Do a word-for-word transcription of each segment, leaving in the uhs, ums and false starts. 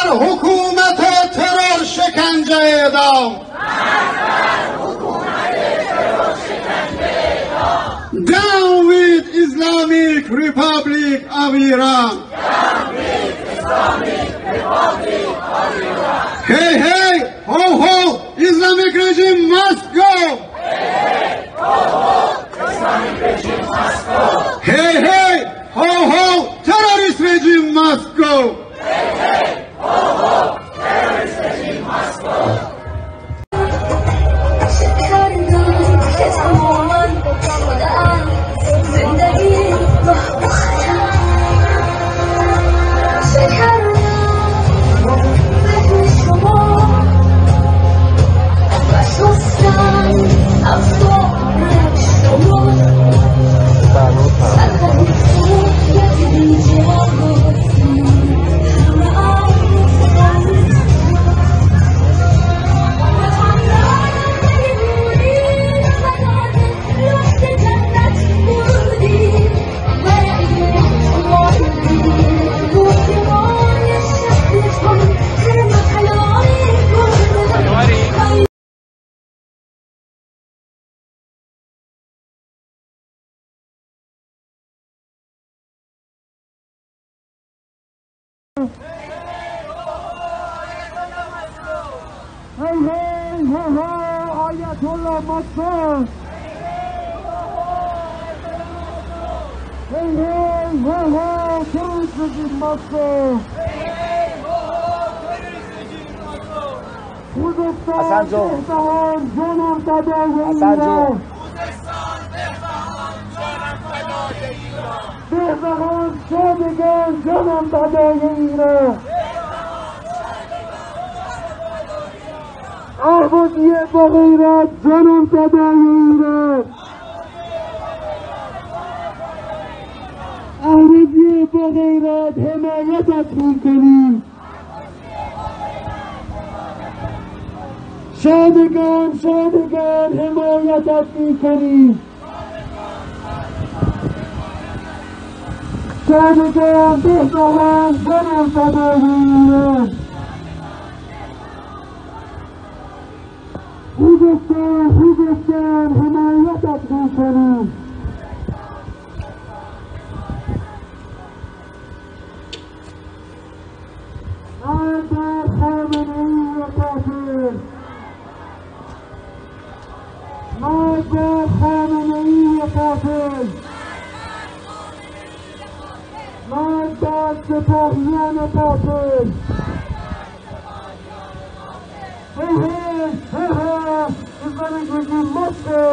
حکومت ترور شکنجه اعدام. Down with Islamic Republic of Iran. Down with Islamic Republic of Iran. Hey, hey, ho, ho, Islamic regime must go. Hey, hey, ho, ho, Islamic regime must go. Hey, hey, ho, ho, terrorist regime must go. Hey, hey, ho, ho, terrorist regime must go. Hey, hey, ho, ho, Ayatollah must go. Hey, hey, ho, ho, terrorist regime must go. خوزستان بهبهان جانم فدای ایران. بهبهان شادگان جانم فدای ایران. آبادی با غیرت جانم فدای ایران. آبادی با غیرت حمایتت میکنیم. شادگان شادگان حمایتت میکنیم. شادگان بهبهان جانم فدای ایران. خوزستان خوزستان حمایتت میکنیم. مرد بر خامنه‌ای کافر. مرد بر خامنه‌ای کافر. مرد بر سپاهیان کافر. Hey, hey, hey, hey, Islamic regime must go.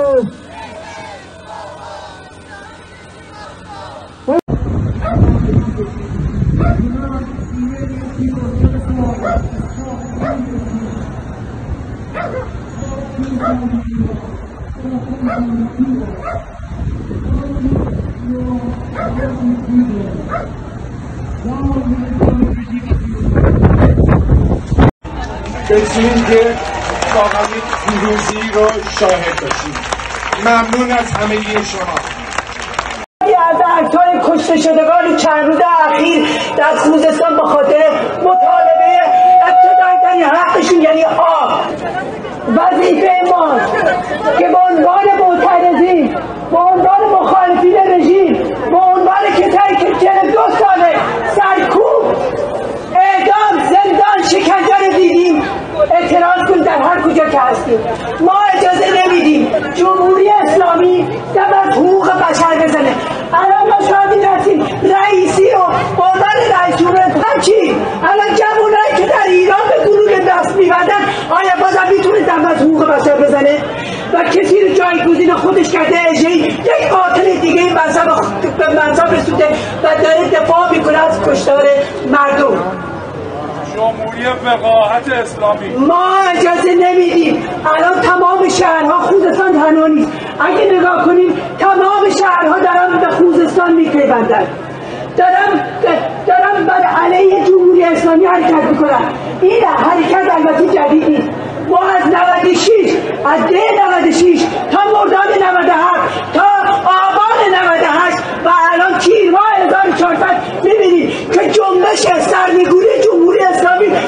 بسیاریم که واقعا پیروزی رو شاهد باشیم. ممنون از همه شما. از عکس‌های کشته شدگان چند روز اخیر در خوزستان به خاطر مطالبه ابتدایی حقشون یعنی آب وظیفه ماست که به عنوان معترضین، به عنوان مخالفین رژیم، به عنوان کسایی که چهل و دو ساله سرکوب، اعدام، زندان، شکنجه رو دیدیم اعتراض کنیم در هر کجا که هستیم. ما اجازه نمیدیم جمهوری اسلامی دم از حقوق بشر بزنه. الان ما شاهد هستیم رئیسی رو به عنوان رئیس جمهور چی؟ الان جوانایی که در ایران به گلوله دست میبندن آیا بازم میتونه دم از حقوق بشر بزنه؟ و کسی رو جایگزین خودش کرده اجهی یک قاتل دیگه منصب به منصب رسونده و داره دفاع میکنه از کشتار مردم. جمهوری وقاحت اسلامی ما اجازه نمیدیم. الان تمام شهرها خوزستان تنها نیست. اگه نگاه کنیم تمام شهرها دارن به خوزستان میپیوندن، دارن دارن بر علیه جمهوری اسلامی حرکت میکنن. این حرکت البته جدید نیست. ما از نود و شش از دی نود و شش تا مرداد نود و هفت تا آبان نود و هشت و الان تیر ماه هزار و چهارصد میبینید که جنبش سرنگونی جمهوری اسلامی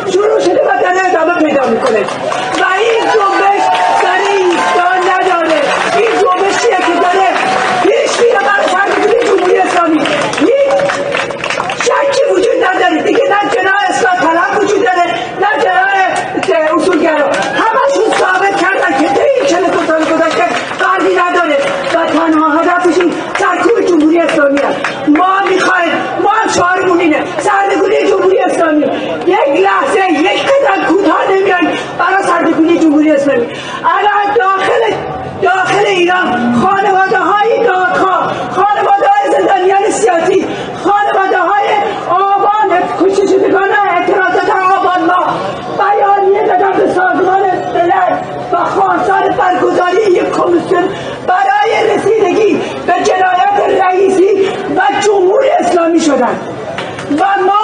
الان داخل داخل ایران خانواده های دادخواه، خانواده های زندانیان سیاسی، خانواده های آبان کشته شدگان اعتراضات آبان ما بیانیه دادن به سازمان ملل و خواستار برگزاری یک کمیسیون برای رسیدگی به جنایت رئیسی و جمهوری اسلامی شدند و ما